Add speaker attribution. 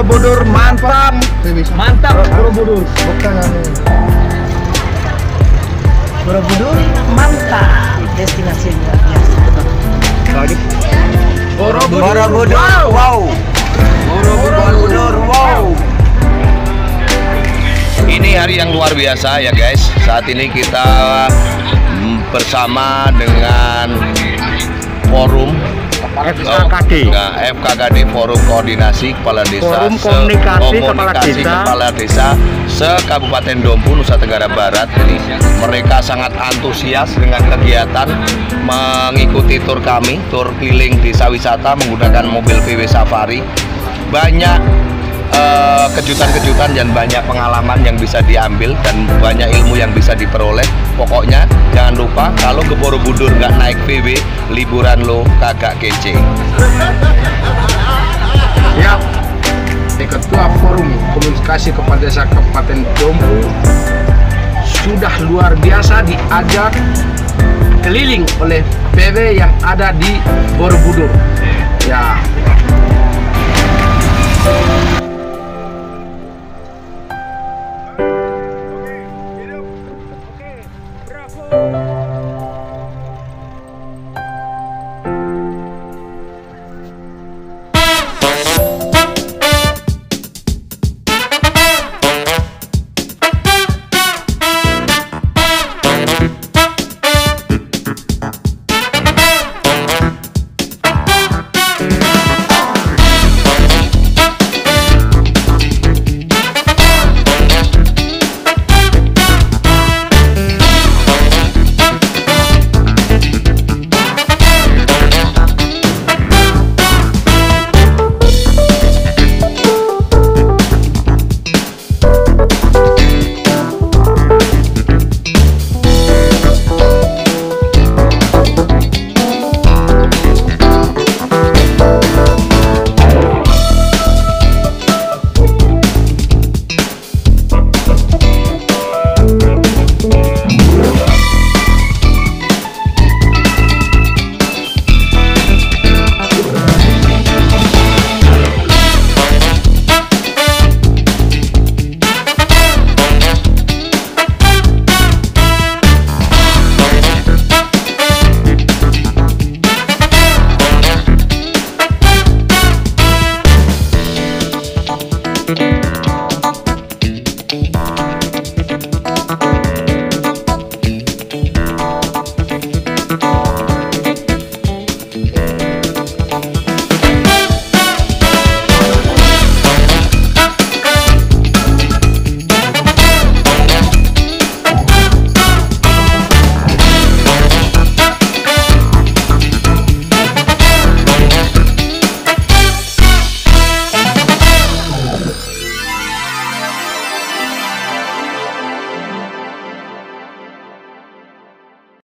Speaker 1: Borobudur mantap. Mantap Borobudur.
Speaker 2: Borobudur mantap, destinasi yang luar biasa.
Speaker 1: Borobudur, wow. Borobudur, wow.
Speaker 3: Ini hari yang luar biasa ya guys. Saat ini kita bersama dengan forum
Speaker 1: FKKD.
Speaker 3: FKKD, Forum Koordinasi Kepala Desa,
Speaker 1: Forum Komunikasi
Speaker 3: Kepala Desa se-Kabupaten Dompu, Nusa Tenggara Barat. Ini mereka sangat antusias dengan kegiatan mengikuti tur kami, tur keliling desa wisata menggunakan mobil VW Safari. Banyak kejutan-kejutan dan banyak pengalaman yang bisa diambil dan banyak ilmu yang bisa diperoleh. Pokoknya jangan lupa, kalau ke Borobudur nggak naik VW, liburan lo kagak kece.
Speaker 1: Ya, Ketua Forum Komunikasi Kepala Desa Kabupaten Dompu sudah luar biasa diajak keliling oleh PW yang ada di Borobudur. Ya.